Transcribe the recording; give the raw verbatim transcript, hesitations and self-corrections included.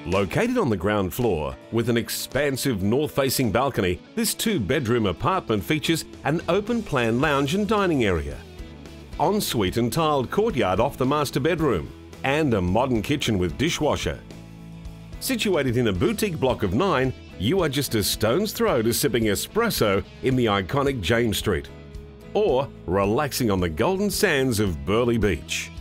Located on the ground floor with an expansive north-facing balcony, this two-bedroom apartment features an open-plan lounge and dining area, ensuite and tiled courtyard off the master bedroom, and a modern kitchen with dishwasher. Situated in a boutique block of nine, you are just a stone's throw to sipping espresso in the iconic James Street, or relaxing on the golden sands of Burleigh Beach.